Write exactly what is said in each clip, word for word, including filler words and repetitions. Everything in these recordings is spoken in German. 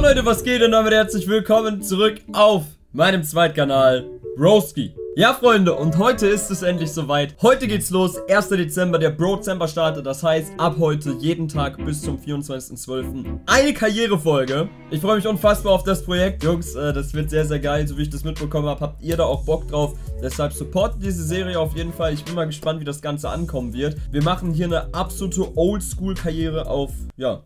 Jo Leute, was geht und damit herzlich willkommen zurück auf meinem Zweitkanal Broski. Ja Freunde, und heute ist es endlich soweit. Heute geht's los, erster Dezember, der Bro-Dezember startet. Das heißt, ab heute jeden Tag bis zum vierundzwanzigsten zwölften eine Karrierefolge. Ich freue mich unfassbar auf das Projekt. Jungs, äh, das wird sehr, sehr geil, so wie ich das mitbekommen habe. Habt ihr da auch Bock drauf? Deshalb supportet diese Serie auf jeden Fall. Ich bin mal gespannt, wie das Ganze ankommen wird. Wir machen hier eine absolute Oldschool-Karriere auf, ja,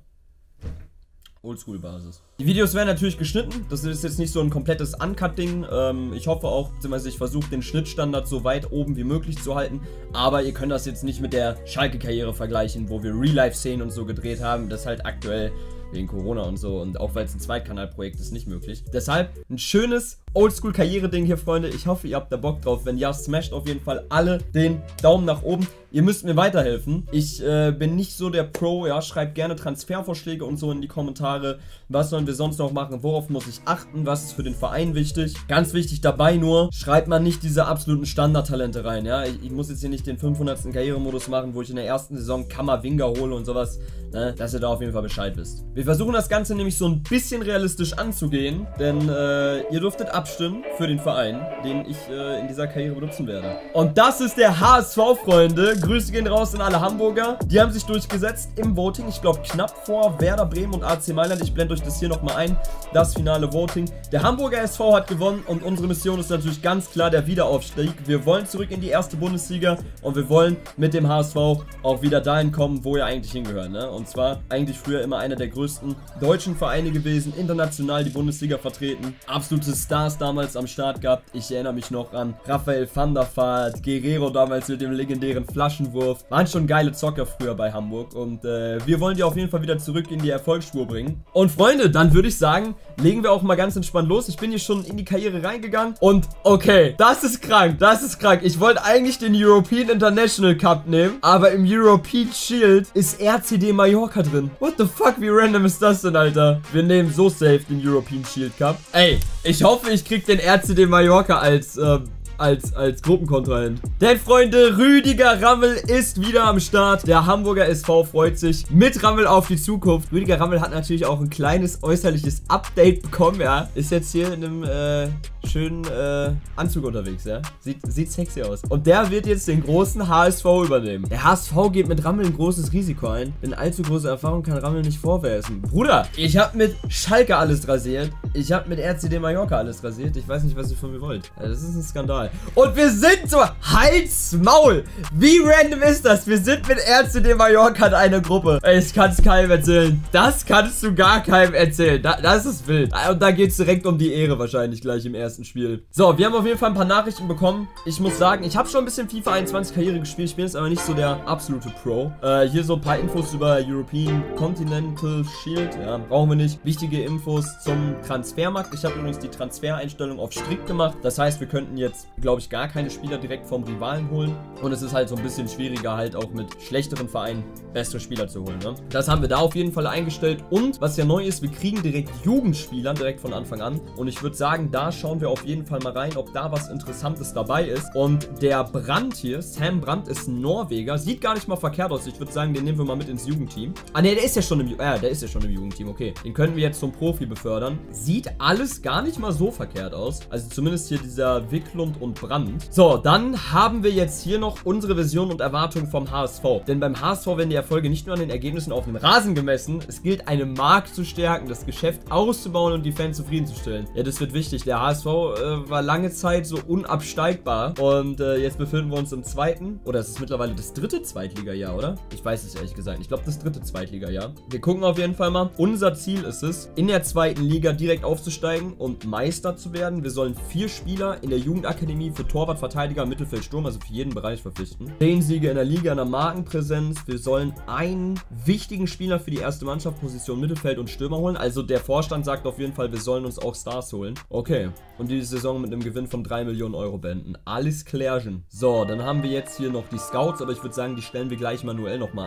Oldschool-Basis. Die Videos werden natürlich geschnitten. Das ist jetzt nicht so ein komplettes Uncut-Ding. Ähm, ich hoffe auch, beziehungsweise ich versuche den Schnittstandard so weit oben wie möglich zu halten. Aber ihr könnt das jetzt nicht mit der Schalke-Karriere vergleichen, wo wir Real-Life-Szenen und so gedreht haben. Das ist halt aktuell wegen Corona und so. Und auch weil es ein Zweitkanalprojekt ist, nicht möglich. Deshalb ein schönes Oldschool-Karriere-Ding hier, Freunde. Ich hoffe, ihr habt da Bock drauf. Wenn ja, smasht auf jeden Fall alle den Daumen nach oben. Ihr müsst mir weiterhelfen. Ich äh, bin nicht so der Pro, ja. Schreibt gerne Transfervorschläge und so in die Kommentare. Was sollen wir sonst noch machen? Worauf muss ich achten? Was ist für den Verein wichtig? Ganz wichtig dabei nur, schreibt man nicht diese absoluten Standardtalente rein, ja. Ich, ich muss jetzt hier nicht den fünfhundertsten Karrieremodus machen, wo ich in der ersten Saison Kammerwinger hole und sowas, ne? Dass ihr da auf jeden Fall Bescheid wisst. Wir versuchen das Ganze nämlich so ein bisschen realistisch anzugehen, denn äh, ihr dürftet abstimmen für den Verein, den ich äh, in dieser Karriere benutzen werde. Und das ist der H S V, Freunde. Grüße gehen raus an alle Hamburger. Die haben sich durchgesetzt im Voting. Ich glaube knapp vor Werder Bremen und A C Mailand. Ich blende euch das hier nochmal ein. Das finale Voting. Der Hamburger S V hat gewonnen und unsere Mission ist natürlich ganz klar der Wiederaufstieg. Wir wollen zurück in die erste Bundesliga und wir wollen mit dem H S V auch wieder dahin kommen, wo ihr eigentlich hingehört, ne? Und zwar eigentlich früher immer einer der größten deutschen Vereine gewesen, international die Bundesliga vertreten. Absolute Stars damals am Start gehabt. Ich erinnere mich noch an Raphael van der Vaart, Guerrero damals mit dem legendären Flaschenwurf. Waren schon geile Zocker früher bei Hamburg und äh, wir wollen die auf jeden Fall wieder zurück in die Erfolgsspur bringen. Und Freunde, dann würde ich sagen, legen wir auch mal ganz entspannt los. Ich bin hier schon in die Karriere reingegangen und okay, das ist krank, das ist krank. Ich wollte eigentlich den European International Cup nehmen, aber im European Shield ist R C D Mallorca drin. What the fuck, wie random ist das denn, Alter? Wir nehmen so safe den European Shield Cup. Ey, ich hoffe, ich krieg den R C D Mallorca als, ähm, als, als Gruppenkontrahent. Denn, Freunde, Rüdiger Rammel ist wieder am Start. Der Hamburger S V freut sich mit Rammel auf die Zukunft. Rüdiger Rammel hat natürlich auch ein kleines äußerliches Update bekommen, ja. Ist jetzt hier in einem, äh, schönen, äh, Anzug unterwegs, ja. Sieht, sieht sexy aus. Und der wird jetzt den großen H S V übernehmen. Der H S V geht mit Rammel ein großes Risiko ein. Denn allzu große Erfahrung kann Rammel nicht vorweisen. Bruder, ich habe mit Schalke alles rasiert. Ich habe mit R C D Mallorca alles rasiert. Ich weiß nicht, was ihr von mir wollt. Also, das ist ein Skandal. Und wir sind so, Hals, Maul. Wie random ist das? Wir sind mit R C D Mallorca in einer Gruppe. Ey, ich kann es keinem erzählen. Das kannst du gar keinem erzählen. Da, das ist wild. Und da geht es direkt um die Ehre wahrscheinlich gleich im ersten Spiel. So, wir haben auf jeden Fall ein paar Nachrichten bekommen. Ich muss sagen, ich habe schon ein bisschen FIFA einundzwanzig Karriere gespielt. Ich bin jetzt aber nicht so der absolute Pro. Äh, hier so ein paar Infos über European Continental Shield. Ja, brauchen wir nicht. Wichtige Infos zum Transfermarkt. Ich habe übrigens die Transfereinstellung auf strikt gemacht. Das heißt, wir könnten jetzt, glaube ich, gar keine Spieler direkt vom Rivalen holen. Und es ist halt so ein bisschen schwieriger, halt auch mit schlechteren Vereinen bessere Spieler zu holen, ne? Das haben wir da auf jeden Fall eingestellt. Und was ja neu ist, wir kriegen direkt Jugendspieler direkt von Anfang an. Und ich würde sagen, da schauen wir auf jeden Fall mal rein, ob da was Interessantes dabei ist. Und der Brandt hier, Sam Brandt, ist ein Norweger. Sieht gar nicht mal verkehrt aus. Ich würde sagen, den nehmen wir mal mit ins Jugendteam. Ah, ne, der ist ja schon im, äh, der ist ja schon im Jugendteam. Okay, den können wir jetzt zum Profi befördern. Sieht alles gar nicht mal so verkehrt aus. Also zumindest hier dieser Wicklund und Brandt. So, dann haben wir jetzt hier noch unsere Vision und Erwartungen vom H S V. Denn beim H S V werden die Erfolge nicht nur an den Ergebnissen auf dem Rasen gemessen. Es gilt, eine Marke zu stärken, das Geschäft auszubauen und die Fans zufriedenzustellen. Ja, das wird wichtig. Der H S V äh, war lange Zeit so unabsteigbar. Und äh, jetzt befinden wir uns im zweiten. Oder es ist mittlerweile das dritte Zweitliga-Jahr, oder? Ich weiß es ehrlich gesagt. Ich glaube, das dritte Zweitliga-Jahr. Wir gucken auf jeden Fall mal. Unser Ziel ist es, in der zweiten Liga direkt aufzusteigen und Meister zu werden. Wir sollen vier Spieler in der Jugendakademie für Torwart, Verteidiger, Mittelfeld, Sturm, also für jeden Bereich verpflichten. Zehn Siege in der Liga, in der Markenpräsenz. Wir sollen einen wichtigen Spieler für die erste Mannschaft, Position Mittelfeld und Stürmer holen. Also der Vorstand sagt auf jeden Fall, wir sollen uns auch Stars holen. Okay. Und die Saison mit einem Gewinn von drei Millionen Euro beenden. Alles klärchen. So, dann haben wir jetzt hier noch die Scouts, aber ich würde sagen, die stellen wir gleich manuell nochmal ein.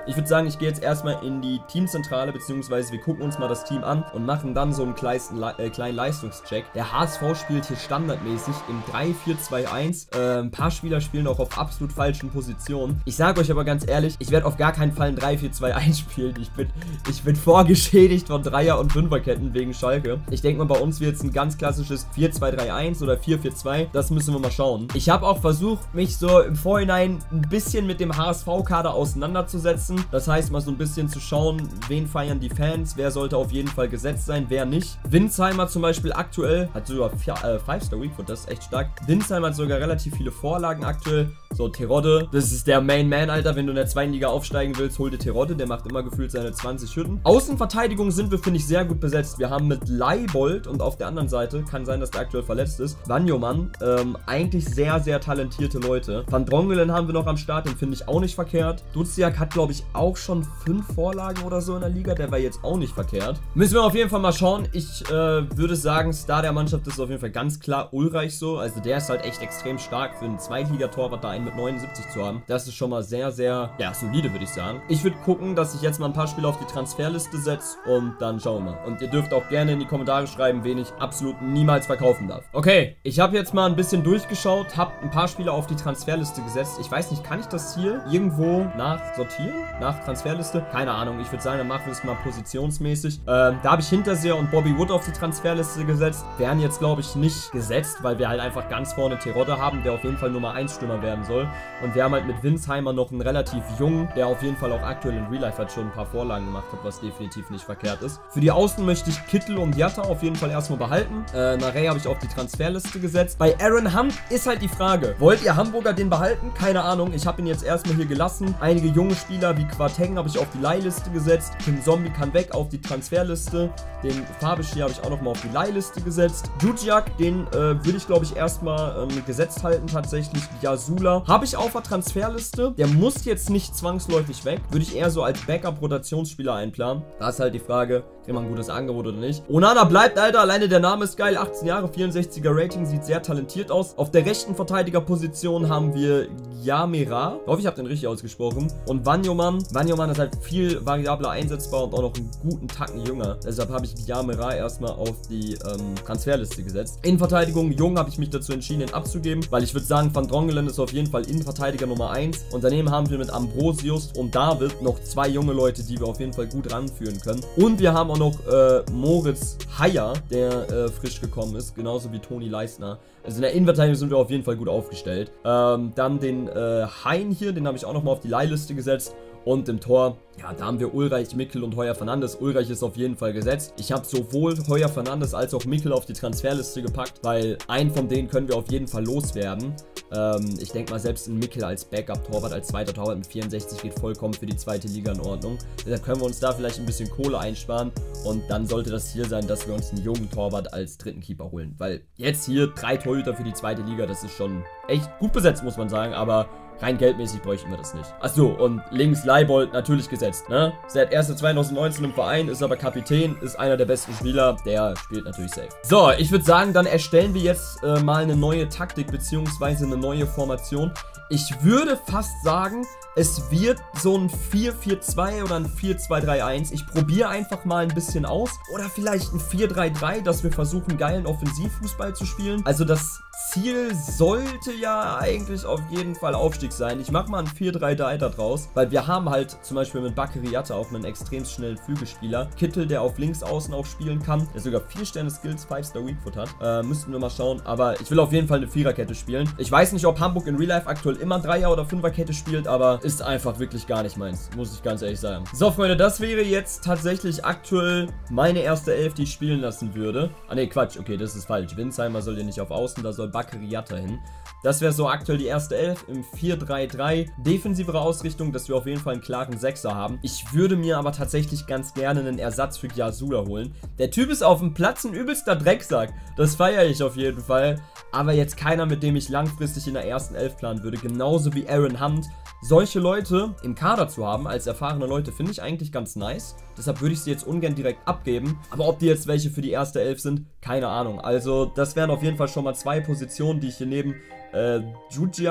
Ich würde sagen, ich gehe jetzt erstmal in die Teamzentrale, beziehungsweise wir gucken uns mal das Team an und machen dann so einen kleinen, äh, kleinen Leistungscheck. Der H S V spielt hier standardmäßig im drei vier zwei eins. Äh, ein paar Spieler spielen auch auf absolut falschen Positionen. Ich sage euch aber ganz ehrlich, ich werde auf gar keinen Fall ein drei vier zwei eins spielen. Ich bin, ich bin vorgeschädigt von Dreier- und Fünferketten wegen Schalke. Ich denke mal, bei uns wird es ein ganz klassisches vier zwei drei eins oder vier vier zwei. Das müssen wir mal schauen. Ich habe auch versucht, mich so im Vorhinein ein bisschen mit dem H S V-Kader auseinanderzusetzen. Das heißt, mal so ein bisschen zu schauen, wen feiern die Fans, wer sollte auf jeden Fall gesetzt sein, wer nicht. Winsheimer zum Beispiel aktuell hat sogar fünf Star Weakfoot, das ist echt stark. Winsheimer hat sogar relativ viele Vorlagen aktuell. So, Terodde, das ist der Main Man, Alter. Wenn du in der zweiten Liga aufsteigen willst, hol dir Terodde, der macht immer gefühlt seine zwanzig Hütten. Außenverteidigung sind wir, finde ich, sehr gut besetzt. Wir haben mit Leibold und auf der anderen Seite, kann sein, dass der aktuell verletzt ist, Wanjoman, ähm, eigentlich sehr, sehr talentierte Leute. Van Drongelen haben wir noch am Start, den finde ich auch nicht verkehrt. Duziak hat, glaube ich, auch schon fünf Vorlagen oder so in der Liga, der war jetzt auch nicht verkehrt. Müssen wir auf jeden Fall mal schauen. Ich äh, würde sagen, Star der Mannschaft ist auf jeden Fall ganz klar Ulreich so. Also der ist halt echt extrem stark für einen Zweitligatorwart, da einen mit neunundsiebzig zu haben. Das ist schon mal sehr, sehr, ja, solide, würde ich sagen. Ich würde gucken, dass ich jetzt mal ein paar Spiele auf die Transferliste setze und dann schauen wir mal. Und ihr dürft auch gerne in die Kommentare schreiben, wen ich absolut niemals verkaufen darf. Okay, ich habe jetzt mal ein bisschen durchgeschaut, habe ein paar Spiele auf die Transferliste gesetzt. Ich weiß nicht, kann ich das hier irgendwo nachsortieren? Nach Transferliste? Keine Ahnung. Ich würde sagen, dann machen wir es mal positionsmäßig. Ähm, da habe ich Hinterseher und Bobby Wood auf die Transferliste gesetzt. Werden jetzt, glaube ich, nicht gesetzt, weil wir halt einfach ganz vorne Terodde haben, der auf jeden Fall Nummer eins Stürmer werden soll. Und wir haben halt mit Winsheimer noch einen relativ jungen, der auf jeden Fall auch aktuell in Real Life halt schon ein paar Vorlagen gemacht hat, was definitiv nicht verkehrt ist. Für die Außen möchte ich Kittel und Jatta auf jeden Fall erstmal behalten. Äh, Narey habe ich auf die Transferliste gesetzt. Bei Aaron Hunt ist halt die Frage, wollt ihr Hamburger den behalten? Keine Ahnung. Ich habe ihn jetzt erstmal hier gelassen. Einige junge Spieler wie Quateng habe ich auf die Leihliste gesetzt. Tim Zombie kann weg auf die Transferliste. Den Fabisch hier habe ich auch nochmal auf die Leihliste gesetzt. Duziak, den äh, würde ich, glaube ich, erstmal ähm, gesetzt halten tatsächlich. Yasula habe ich auf der Transferliste. Der muss jetzt nicht zwangsläufig weg. Würde ich eher so als Backup-Rotationsspieler einplanen. Da ist halt die Frage, kriegt man ein gutes Angebot oder nicht. Onana bleibt, Alter. Alleine der Name ist geil. achtzehn Jahre, vierundsechziger Rating. Sieht sehr talentiert aus. Auf der rechten Verteidigerposition haben wir Yamera. Ich hoffe, ich habe den richtig ausgesprochen. Und Wanjoman. Wanjoman ist halt viel variabler einsetzbar und auch noch einen guten Tacken jünger. Deshalb habe ich Yamera erstmal auf die ähm, Transferliste gesetzt. Innenverteidigung, Jung, habe ich mich dazu entschieden, ihn abzugeben, weil ich würde sagen, Van Drongelen ist auf jeden Fall Innenverteidiger Nummer eins. Und daneben haben wir mit Ambrosius und David noch zwei junge Leute, die wir auf jeden Fall gut ranführen können. Und wir haben auch noch äh, Moritz Heyer, der äh, frisch gekommen ist, genauso wie Toni Leisner. Also in der Innenverteidigung sind wir auf jeden Fall gut aufgestellt. Ähm, dann den äh, Hein hier, den habe ich auch nochmal auf die Leihliste gesetzt. Und im Tor, ja, da haben wir Ulreich, Mikkel und Heuer Fernandes. Ulreich ist auf jeden Fall gesetzt. Ich habe sowohl Heuer Fernandes als auch Mikkel auf die Transferliste gepackt, weil einen von denen können wir auf jeden Fall loswerden. Ähm, ich denke mal, selbst ein Mikkel als Backup-Torwart, als zweiter Torwart mit vierundsechzig geht vollkommen für die zweite Liga in Ordnung. Deshalb können wir uns da vielleicht ein bisschen Kohle einsparen. Und dann sollte das Ziel sein, dass wir uns einen jungen Torwart als dritten Keeper holen. Weil jetzt hier drei Torhüter für die zweite Liga, das ist schon echt gut besetzt, muss man sagen. Aber rein geldmäßig bräuchten wir das nicht. Achso, und links Leibold natürlich gesetzt, ne? Seit erster zweitausendneunzehn im Verein, ist aber Kapitän, ist einer der besten Spieler, der spielt natürlich safe. So, ich würde sagen, dann erstellen wir jetzt äh, mal eine neue Taktik, beziehungsweise eine neue Formation. Ich würde fast sagen, es wird so ein vier vier zwei oder ein vier zwei drei eins. Ich probiere einfach mal ein bisschen aus. Oder vielleicht ein vier drei drei, dass wir versuchen, geilen Offensivfußball zu spielen. Also das Ziel sollte ja eigentlich auf jeden Fall Aufstieg sein. Ich mache mal ein vier drei drei da draus, weil wir haben halt zum Beispiel mit Bakary Yatta auch einen extrem schnellen Flügelspieler. Kittel, der auf links außen auch spielen kann, der sogar vier Sterne Skills, fünf Star Weakfoot hat. Äh, müssten wir mal schauen, aber ich will auf jeden Fall eine Viererkette spielen. Ich weiß nicht, ob Hamburg in Real Life aktuell immer Dreier- oder Fünferkette spielt, aber ist einfach wirklich gar nicht meins, muss ich ganz ehrlich sagen. So, Freunde, das wäre jetzt tatsächlich aktuell meine erste Elf, die ich spielen lassen würde. Ah, ne, Quatsch, okay, das ist falsch. Winsheimer soll ja nicht auf Außen, da soll Bakary Yatta hin. Das wäre so aktuell die erste Elf im vier drei drei. Defensivere Ausrichtung, dass wir auf jeden Fall einen klaren Sechser haben. Ich würde mir aber tatsächlich ganz gerne einen Ersatz für Yasula holen. Der Typ ist auf dem Platz ein übelster Drecksack. Das feiere ich auf jeden Fall. Aber jetzt keiner, mit dem ich langfristig in der ersten Elf planen würde. Genauso wie Aaron Hunt. Solche Leute im Kader zu haben, als erfahrene Leute, finde ich eigentlich ganz nice. Deshalb würde ich sie jetzt ungern direkt abgeben. Aber ob die jetzt welche für die erste Elf sind, keine Ahnung. Also das wären auf jeden Fall schon mal zwei Positionen, die ich hier neben äh, Duziak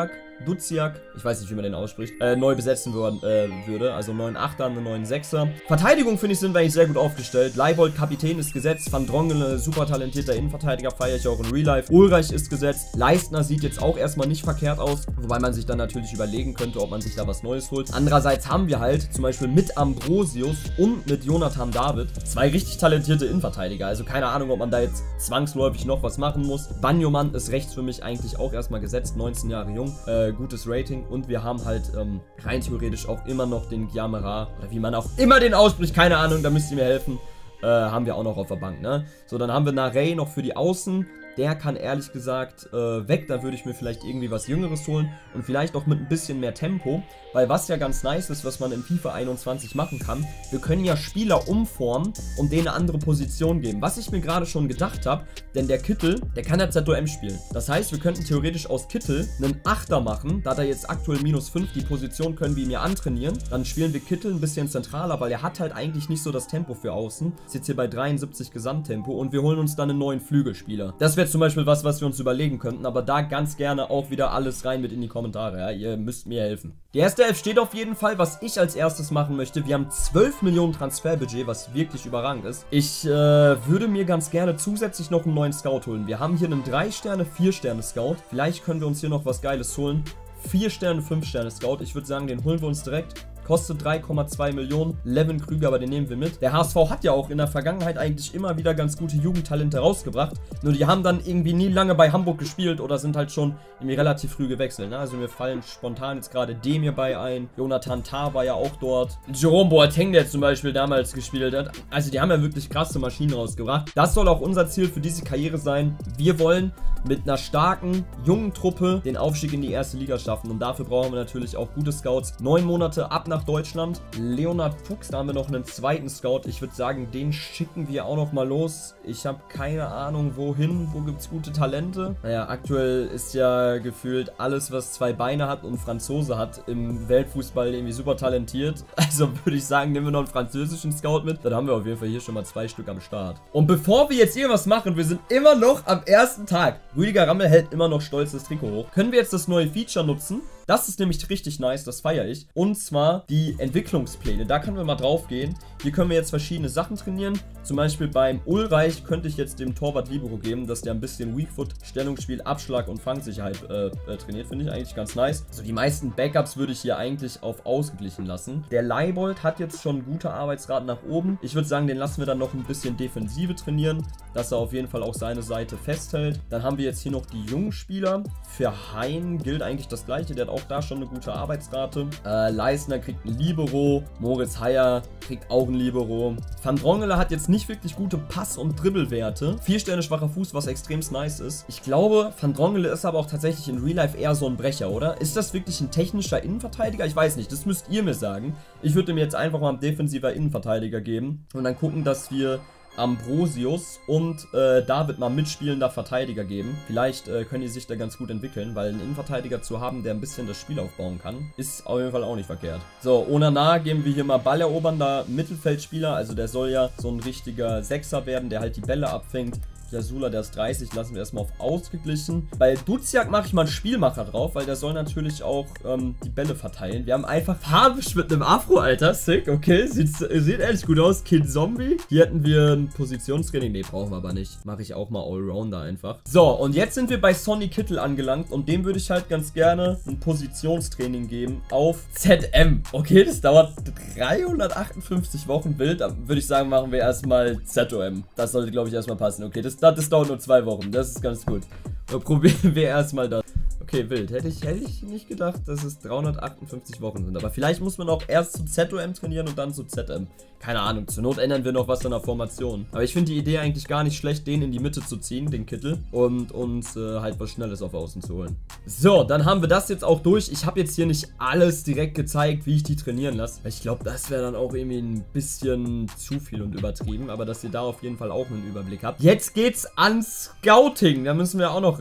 Duziak, ich weiß nicht, wie man den ausspricht, äh, neu besetzen würden, äh, würde. Also neun Achter, eine neun Sechser. Verteidigung, finde ich, sind wir eigentlich sehr gut aufgestellt. Leibold, Kapitän ist gesetzt. Van Drongele, super talentierter Innenverteidiger, feiere ich auch in Real Life. Ulreich ist gesetzt. Leistner sieht jetzt auch erstmal nicht verkehrt aus, wobei man sich dann natürlich überlegen könnte, ob man sich da was Neues holt. Andererseits haben wir halt zum Beispiel mit Ambrosius und mit Jonathan David zwei richtig talentierte Innenverteidiger. Also keine Ahnung, ob man da jetzt zwangsläufig noch was machen muss. Banyoman ist rechts für mich eigentlich auch erstmal gesetzt. neunzehn Jahre jung, äh, gutes Rating. Und wir haben halt ähm, rein theoretisch auch immer noch den Gyamera, oder wie man auch immer den ausspricht, keine Ahnung, da müsst ihr mir helfen. Äh, haben wir auch noch auf der Bank, ne? So, dann haben wir Narey noch für die Außen. Der kann ehrlich gesagt äh, weg, da würde ich mir vielleicht irgendwie was Jüngeres holen und vielleicht auch mit ein bisschen mehr Tempo, weil was ja ganz nice ist, was man in FIFA einundzwanzig machen kann, wir können ja Spieler umformen und denen eine andere Position geben, was ich mir gerade schon gedacht habe, denn der Kittel, der kann ja Z O M spielen, das heißt, wir könnten theoretisch aus Kittel einen Achter machen, da der jetzt aktuell minus fünf, die Position können wir ihm ja antrainieren, dann spielen wir Kittel ein bisschen zentraler, weil er hat halt eigentlich nicht so das Tempo für außen, ist jetzt hier bei dreiundsiebzig Gesamttempo und wir holen uns dann einen neuen Flügelspieler. Das wäre zum Beispiel was, was wir uns überlegen könnten, aber da ganz gerne auch wieder alles rein mit in die Kommentare, ja, ihr müsst mir helfen. Die erste Elf steht auf jeden Fall, was ich als erstes machen möchte. Wir haben zwölf Millionen Transferbudget, was wirklich überragend ist. Ich äh, würde mir ganz gerne zusätzlich noch einen neuen Scout holen. Wir haben hier einen drei Sterne, vier Sterne Scout. Vielleicht können wir uns hier noch was Geiles holen. vier Sterne, fünf Sterne Scout. Ich würde sagen, den holen wir uns direkt. Kostet drei Komma zwei Millionen. Levin Krüger, aber den nehmen wir mit. Der H S V hat ja auch in der Vergangenheit eigentlich immer wieder ganz gute Jugendtalente rausgebracht. Nur die haben dann irgendwie nie lange bei Hamburg gespielt oder sind halt schon irgendwie relativ früh gewechselt. Ne? Also mir fallen spontan jetzt gerade Demir bei ein. Jonathan Tah war ja auch dort. Jerome Boateng, der zum Beispiel damals gespielt hat. Also die haben ja wirklich krasse Maschinen rausgebracht. Das soll auch unser Ziel für diese Karriere sein. Wir wollen mit einer starken, jungen Truppe den Aufstieg in die erste Liga schaffen. Und dafür brauchen wir natürlich auch gute Scouts. Neun Monate ab nach Deutschland. Leonhard Fuchs, da haben wir noch einen zweiten Scout. Ich würde sagen, den schicken wir auch noch mal los. Ich habe keine Ahnung, wohin. Wo gibt es gute Talente? Naja, aktuell ist ja gefühlt alles, was zwei Beine hat und Franzose hat, im Weltfußball irgendwie super talentiert. Also würde ich sagen, nehmen wir noch einen französischen Scout mit. Dann haben wir auf jeden Fall hier schon mal zwei Stück am Start. Und bevor wir jetzt irgendwas machen, wir sind immer noch am ersten Tag. Rüdiger Rammel hält immer noch stolz das Trikot hoch. Können wir jetzt das neue Feature nutzen? Das ist nämlich richtig nice, das feiere ich. Und zwar die Entwicklungspläne. Da können wir mal drauf gehen. Hier können wir jetzt verschiedene Sachen trainieren. Zum Beispiel beim Ulreich könnte ich jetzt dem Torwart Libero geben, dass der ein bisschen Weakfoot, Stellungsspiel, Abschlag und Fangsicherheit äh, äh, trainiert. Finde ich eigentlich ganz nice. Also die meisten Backups würde ich hier eigentlich auf ausgeglichen lassen. Der Leibold hat jetzt schon gute Arbeitsraten nach oben. Ich würde sagen, den lassen wir dann noch ein bisschen Defensive trainieren, dass er auf jeden Fall auch seine Seite festhält. Dann haben wir jetzt hier noch die jungen Spieler. Für Hein gilt eigentlich das Gleiche. Der hat auch da schon eine gute Arbeitsrate. Äh, Leistner kriegt ein Libero. Moritz Heyer kriegt auch ein Libero. Van Drongele hat jetzt nicht wirklich gute Pass- und Dribbelwerte. Vier Sterne schwacher Fuß, was extrem nice ist. Ich glaube, Van Drongele ist aber auch tatsächlich in Real Life eher so ein Brecher, oder? Ist das wirklich ein technischer Innenverteidiger? Ich weiß nicht, das müsst ihr mir sagen. Ich würde ihm jetzt einfach mal einen defensiver Innenverteidiger geben und dann gucken, dass wir Ambrosius und äh, David mal mitspielender Verteidiger geben. Vielleicht äh, können die sich da ganz gut entwickeln, weil einen Innenverteidiger zu haben, der ein bisschen das Spiel aufbauen kann, ist auf jeden Fall auch nicht verkehrt. So, Onana geben wir hier mal Ball erobernder Mittelfeldspieler, also der soll ja so ein richtiger Sechser werden, der halt die Bälle abfängt. Jasula, der ist dreißig, lassen wir erstmal auf ausgeglichen. Bei Duziak mache ich mal einen Spielmacher drauf, weil der soll natürlich auch ähm, die Bälle verteilen. Wir haben einfach Farbisch mit einem Afro, Alter. Sick, okay. Sieht, sieht ehrlich gut aus. Kid Zombie. Hier hätten wir ein Positionstraining. Ne, brauchen wir aber nicht. Mache ich auch mal Allrounder einfach. So, und jetzt sind wir bei Sonny Kittel angelangt und dem würde ich halt ganz gerne ein Positionstraining geben auf Z M. Okay, das dauert dreihundertachtundfünfzig Wochen Bild. Da würde ich sagen, machen wir erstmal Z O M. Das sollte, glaube ich, erstmal passen. Okay, das Das dauert nur zwei Wochen, das ist ganz gut. Probieren wir erstmal das. Okay, wild. Hätte ich, hätte ich nicht gedacht, dass es dreihundertachtundfünfzig Wochen sind. Aber vielleicht muss man auch erst zu Z O M trainieren und dann zu Z M. Keine Ahnung, zur Not ändern wir noch was an der Formation. Aber ich finde die Idee eigentlich gar nicht schlecht, den in die Mitte zu ziehen, den Kittel. Und uns äh, halt was Schnelles auf Außen zu holen. So, dann haben wir das jetzt auch durch. Ich habe jetzt hier nicht alles direkt gezeigt, wie ich die trainieren lasse. Ich glaube, das wäre dann auch irgendwie ein bisschen zu viel und übertrieben. Aber dass ihr da auf jeden Fall auch einen Überblick habt. Jetzt geht's ans Scouting. Da müssen wir auch noch ran.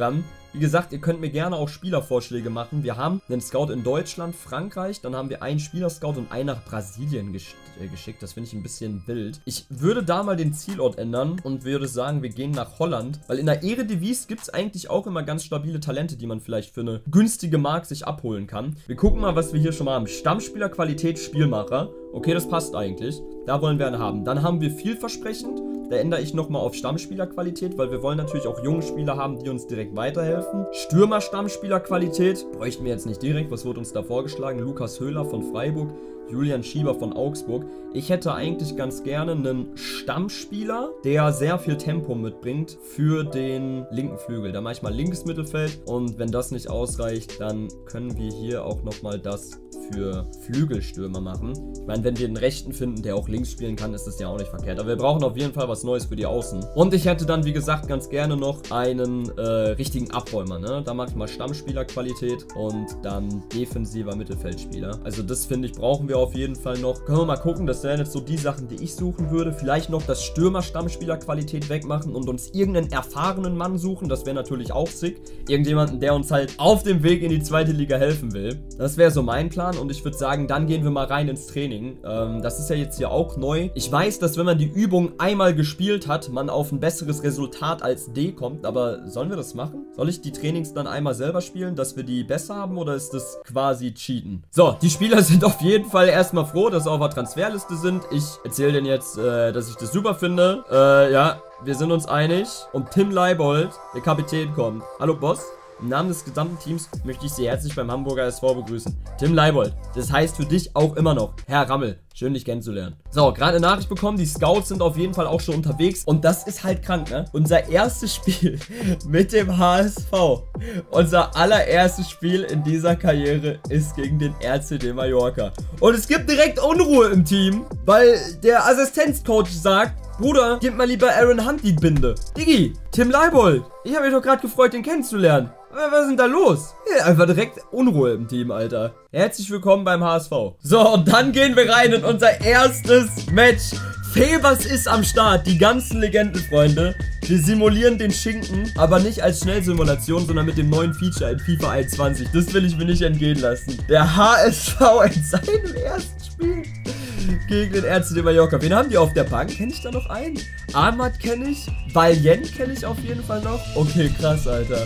Wie gesagt, ihr könnt mir gerne auch Spielervorschläge machen. Wir haben einen Scout in Deutschland, Frankreich, dann haben wir einen Spieler-Scout und einen nach Brasilien gesch äh, geschickt. Das finde ich ein bisschen wild. Ich würde da mal den Zielort ändern und würde sagen, wir gehen nach Holland, weil in der Eredivisie gibt es eigentlich auch immer ganz stabile Talente, die man vielleicht für eine günstige Mark sich abholen kann. Wir gucken mal, was wir hier schon mal haben. Stammspieler-Qualität, Spielmacher. Okay, das passt eigentlich. Da wollen wir einen haben. Dann haben wir vielversprechend. Da ändere ich nochmal auf Stammspielerqualität, weil wir wollen natürlich auch junge Spieler haben, die uns direkt weiterhelfen. Stürmer-Stammspielerqualität bräuchten wir jetzt nicht direkt. Was wurde uns da vorgeschlagen? Lukas Höhler von Freiburg, Julian Schieber von Augsburg. Ich hätte eigentlich ganz gerne einen Stammspieler, der sehr viel Tempo mitbringt für den linken Flügel. Da mache ich mal linkes Mittelfeld und wenn das nicht ausreicht, dann können wir hier auch nochmal das für Flügelstürmer machen. Ich meine, wenn wir den rechten finden, der auch links spielen kann, ist das ja auch nicht verkehrt. Aber wir brauchen auf jeden Fall was Neues für die Außen. Und ich hätte dann, wie gesagt, ganz gerne noch einen äh, richtigen Abräumer. Ne? Da mache ich mal Stammspielerqualität und dann defensiver Mittelfeldspieler. Also das, finde ich, brauchen wir auf jeden Fall noch. Können wir mal gucken, das wären jetzt so die Sachen, die ich suchen würde. Vielleicht noch das Stürmer-Stammspielerqualität wegmachen und uns irgendeinen erfahrenen Mann suchen. Das wäre natürlich auch sick. Irgendjemanden, der uns halt auf dem Weg in die zweite Liga helfen will. Das wäre so mein Plan. Und ich würde sagen, dann gehen wir mal rein ins Training. Ähm, das ist ja jetzt hier auch neu. Ich weiß, dass wenn man die Übung einmal gespielt hat, man auf ein besseres Resultat als D kommt. Aber sollen wir das machen? Soll ich die Trainings dann einmal selber spielen, dass wir die besser haben? Oder ist das quasi Cheaten? So, die Spieler sind auf jeden Fall erstmal froh, dass sie auf der Transferliste sind. Ich erzähle denen jetzt, äh, dass ich das super finde. Äh, ja, wir sind uns einig. Und Tim Leibold, der Kapitän, kommt. Hallo, Boss. Im Namen des gesamten Teams möchte ich Sie herzlich beim Hamburger S V begrüßen. Tim Leibold, das heißt für dich auch immer noch Herr Rammel. Schön, dich kennenzulernen. So, gerade eine Nachricht bekommen. Die Scouts sind auf jeden Fall auch schon unterwegs. Und das ist halt krank, ne? Unser erstes Spiel mit dem H S V. Unser allererstes Spiel in dieser Karriere ist gegen den R C D Mallorca. Und es gibt direkt Unruhe im Team, weil der Assistenzcoach sagt, Bruder, gib mal lieber Aaron Hunt die Binde. Diggi, Tim Leibold. Ich habe mich doch gerade gefreut, den kennenzulernen. Was ist denn da los? Ja, einfach direkt Unruhe im Team, Alter. Herzlich willkommen beim H S V. So, und dann gehen wir rein in unser erstes Match. Febers ist am Start, die ganzen Legendenfreunde. Wir simulieren den Schinken, aber nicht als Schnellsimulation, sondern mit dem neuen Feature in FIFA einundzwanzig. Das will ich mir nicht entgehen lassen. Der H S V in seinem ersten Spiel gegen den R C D Mallorca. Wen haben die auf der Bank? Kenne ich da noch einen? Ahmad kenne ich. Valient kenne ich auf jeden Fall noch. Okay, krass, Alter.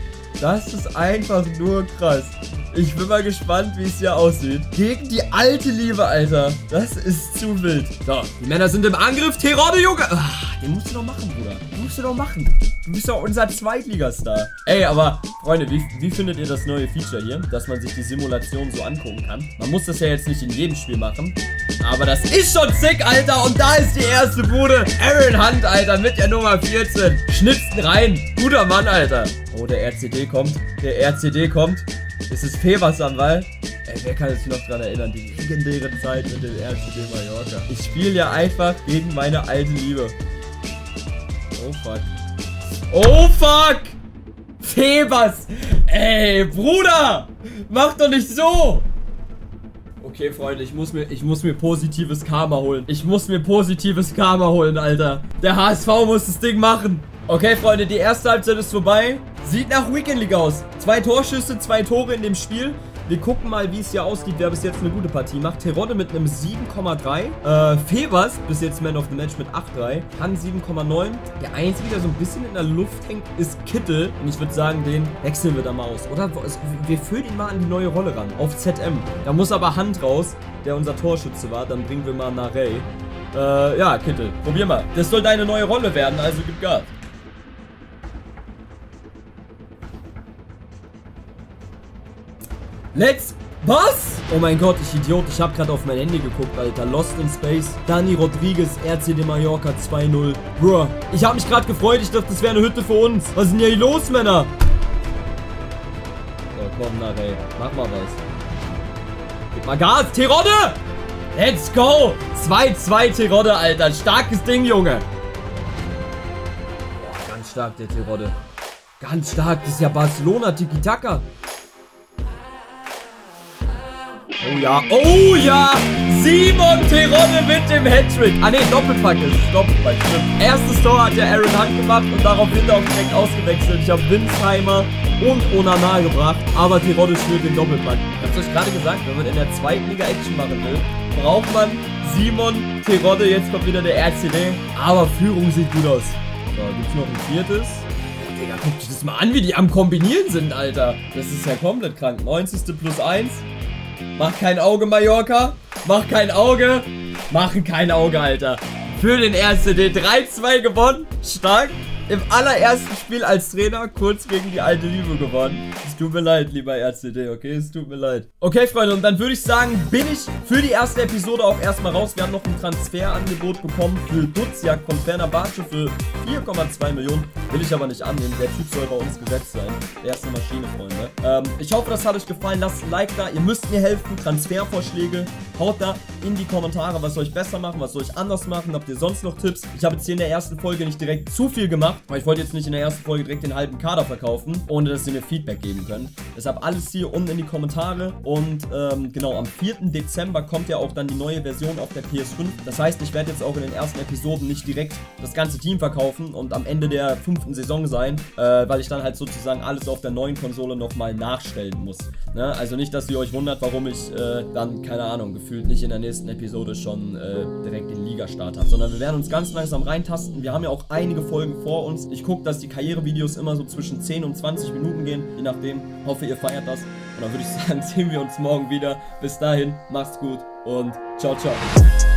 Das ist einfach nur krass. Ich bin mal gespannt, wie es hier aussieht. Gegen die alte Liebe, Alter. Das ist zu wild. So, die Männer sind im Angriff. Terodde, Junge. Ach, den musst du doch machen, Bruder. Den musst du doch machen. Du bist doch unser Zweitligastar. Ey, aber, Freunde, wie, wie findet ihr das neue Feature hier? Dass man sich die Simulation so angucken kann. Man muss das ja jetzt nicht in jedem Spiel machen. Aber das ist schon sick, Alter. Und da ist die erste Bude. Aaron Hunt, Alter, mit der Nummer vierzehn. Schnitzen rein. Guter Mann, Alter. Oh, der R C D kommt. Der R C D kommt. Es ist Febers am Ball. Ey, wer kann sich noch dran erinnern? Die legendäre Zeit mit dem R C D Mallorca. Ich spiele ja einfach gegen meine alte Liebe. Oh, fuck. Oh, fuck! Febers! Ey, Bruder! Mach doch nicht so! Okay, Freunde, ich muss mir, ich muss mir positives Karma holen. Ich muss mir positives Karma holen, Alter. Der H S V muss das Ding machen. Okay, Freunde, die erste Halbzeit ist vorbei. Sieht nach Weekend League aus. Zwei Torschüsse, zwei Tore in dem Spiel. Wir gucken mal, wie es hier aussieht, wer bis jetzt eine gute Partie macht. Terodde mit einem sieben Komma drei. Äh, Febers, bis jetzt Man of the Match mit acht Komma drei. Kann sieben Komma neun. Der Einzige, der so ein bisschen in der Luft hängt, ist Kittel. Und ich würde sagen, den wechseln wir da mal aus. Oder wir füllen ihn mal an die neue Rolle ran. Auf Z M. Da muss aber Hand raus, der unser Torschütze war. Dann bringen wir mal Narey. Äh, ja, Kittel. Probier mal. Das soll deine neue Rolle werden, also gib Gas. Let's... Was? Oh mein Gott, ich Idiot. Ich habe gerade auf mein Handy geguckt, Alter. Lost in Space. Dani Rodriguez, R C D Mallorca zwei null. Bruh. Ich habe mich gerade gefreut. Ich dachte, das wäre eine Hütte für uns. Was ist denn hier los, Männer? So, komm, na, ey. Mach mal was. Gib mal Gas. Terodde! Let's go! zwei zwei Terodde, Alter. Starkes Ding, Junge. Boah, ganz stark, der Terodde. Ganz stark. Das ist ja Barcelona Tiki-Taka. Oh ja, oh ja, Simon Terodde mit dem Hattrick. Ah ne, Doppelpack ist es. Doppelpack, stimmt. Erstes Tor hat ja Aaron Hunt gemacht und daraufhin auch direkt ausgewechselt. Ich habe Winsheimer und Onana gebracht, aber Terodde spielt den Doppelpack. Ich hab's euch gerade gesagt, wenn man in der zweiten Liga Action machen will, braucht man Simon Terodde. Jetzt kommt wieder der R C D, aber Führung sieht gut aus. So, gibt's noch ein viertes? Digga, guck dich das mal an, wie die am Kombinieren sind, Alter. Das ist ja komplett krank. neunzigste plus eins. Mach kein Auge, Mallorca. Mach kein Auge. Machen kein Auge, Alter. Für den R C D drei zwei gewonnen. Stark. Im allerersten Spiel als Trainer kurz gegen die alte Liebe gewonnen. Es tut mir leid, lieber R C D, okay? Es tut mir leid. Okay, Freunde, und dann würde ich sagen, bin ich für die erste Episode auch erstmal raus. Wir haben noch ein Transferangebot bekommen für Duziak von Fenerbahce für vier Komma zwei Millionen. Will ich aber nicht annehmen. Der Typ soll bei uns gesetzt sein. Der ist eine Maschine, Freunde. Ähm, ich hoffe, das hat euch gefallen. Lasst ein Like da. Ihr müsst mir helfen. Transfervorschläge. Haut da in die Kommentare, was soll ich besser machen, was soll ich anders machen. Habt ihr sonst noch Tipps? Ich habe jetzt hier in der ersten Folge nicht direkt zu viel gemacht, weil ich wollte jetzt nicht in der ersten Folge direkt den halben Kader verkaufen, ohne dass ihr mir Feedback geben könnt. Deshalb alles hier unten in die Kommentare. Und ähm, genau, am vierten Dezember kommt ja auch dann die neue Version auf der P S fünf. Das heißt, ich werde jetzt auch in den ersten Episoden nicht direkt das ganze Team verkaufen und am Ende der fünften Saison sein, äh, weil ich dann halt sozusagen alles auf der neuen Konsole nochmal nachstellen muss. Ne? Also nicht, dass ihr euch wundert, warum ich äh, dann, keine Ahnung, gefühlt nicht in der nächsten Episode schon äh, direkt den Ligastart habe, sondern wir werden uns ganz langsam reintasten. Wir haben ja auch einige Folgen vor uns. Ich gucke, dass die Karrierevideos immer so zwischen zehn und zwanzig Minuten gehen, je nachdem. Hoffe, ihr feiert das. Und dann würde ich sagen, sehen wir uns morgen wieder. Bis dahin, macht's gut und ciao, ciao.